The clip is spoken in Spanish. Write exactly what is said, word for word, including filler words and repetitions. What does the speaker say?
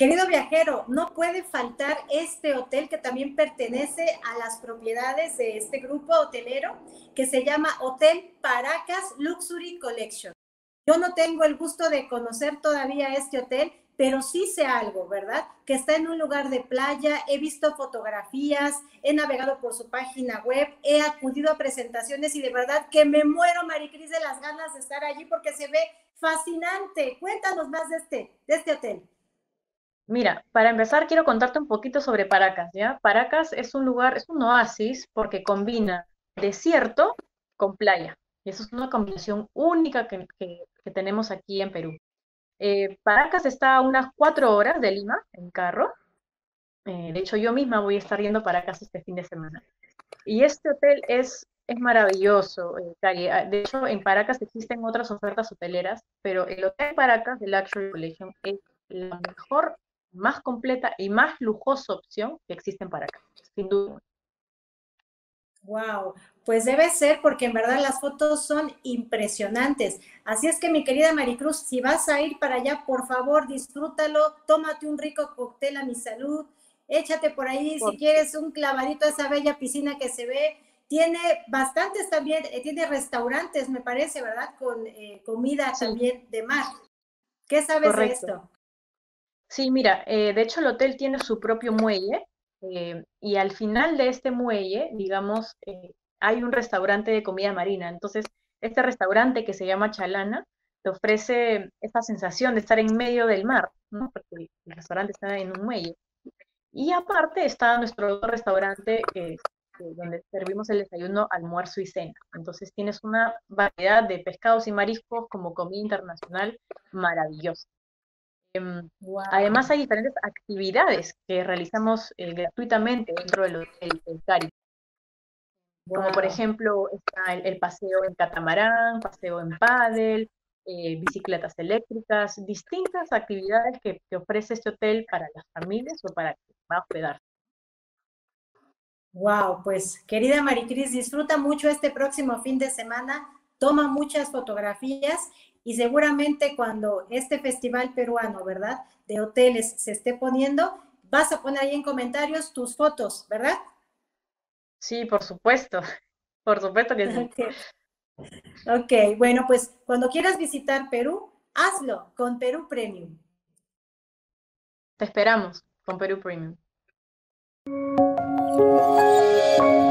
querido viajero, no puede faltar este hotel que también pertenece a las propiedades de este grupo hotelero que se llama Hotel Paracas Luxury Collection. Yo no tengo el gusto de conocer todavía este hotel, pero sí sé algo, ¿verdad? Que está en un lugar de playa, he visto fotografías, he navegado por su página web, he acudido a presentaciones y de verdad que me muero, Maricris, de las ganas de estar allí porque se ve fascinante. Cuéntanos más de este, de este hotel. Mira, para empezar quiero contarte un poquito sobre Paracas, ¿ya? Paracas es un lugar, es un oasis porque combina desierto con playa. Y eso es una combinación única que, que- que tenemos aquí en Perú. Eh, Paracas está a unas cuatro horas de Lima en carro. Eh, de hecho, yo misma voy a estar yendo a Paracas este fin de semana. Y este hotel es, es maravilloso, eh, Cari. Ah, de hecho, en Paracas existen otras ofertas hoteleras, pero el Hotel Paracas de Luxury Collection es la mejor, más completa y más lujosa opción que existe en Paracas, sin duda. Wow, pues debe ser porque en verdad las fotos son impresionantes. Así es que mi querida Maricruz, si vas a ir para allá, por favor, disfrútalo, tómate un rico cóctel a mi salud, échate por ahí si Por quieres un clavadito a esa bella piscina que se ve. Tiene bastantes también, eh, tiene restaurantes, me parece, ¿verdad? Con eh, comida Sí, también de mar. ¿Qué sabes de correcto. esto? Sí, mira, eh, de hecho el hotel tiene su propio muelle eh, y al final de este muelle, digamos, eh, hay un restaurante de comida marina. Entonces, este restaurante que se llama Chalana te ofrece esa sensación de estar en medio del mar, ¿no? Porque el restaurante está en un muelle. Y aparte está nuestro otro restaurante que, que donde servimos el desayuno, almuerzo y cena. Entonces tienes una variedad de pescados y mariscos como comida internacional maravillosa. Em, Wow. Además, hay diferentes actividades que realizamos eh, gratuitamente dentro del hotel El Cari, como por Wow. ejemplo está el, el paseo en catamarán, paseo en pádel, eh, bicicletas eléctricas, distintas actividades que, que ofrece este hotel para las familias o para que va a hospedar. Wow, pues querida Maricris, disfruta mucho este próximo fin de semana, toma muchas fotografías y seguramente cuando este festival peruano, ¿verdad? De hoteles se esté poniendo, vas a poner ahí en comentarios tus fotos, ¿verdad? Sí, por supuesto, por supuesto que sí. Ok, ok, bueno, pues cuando quieras visitar Perú, hazlo con Perú Premium. Te esperamos con Perú Premium.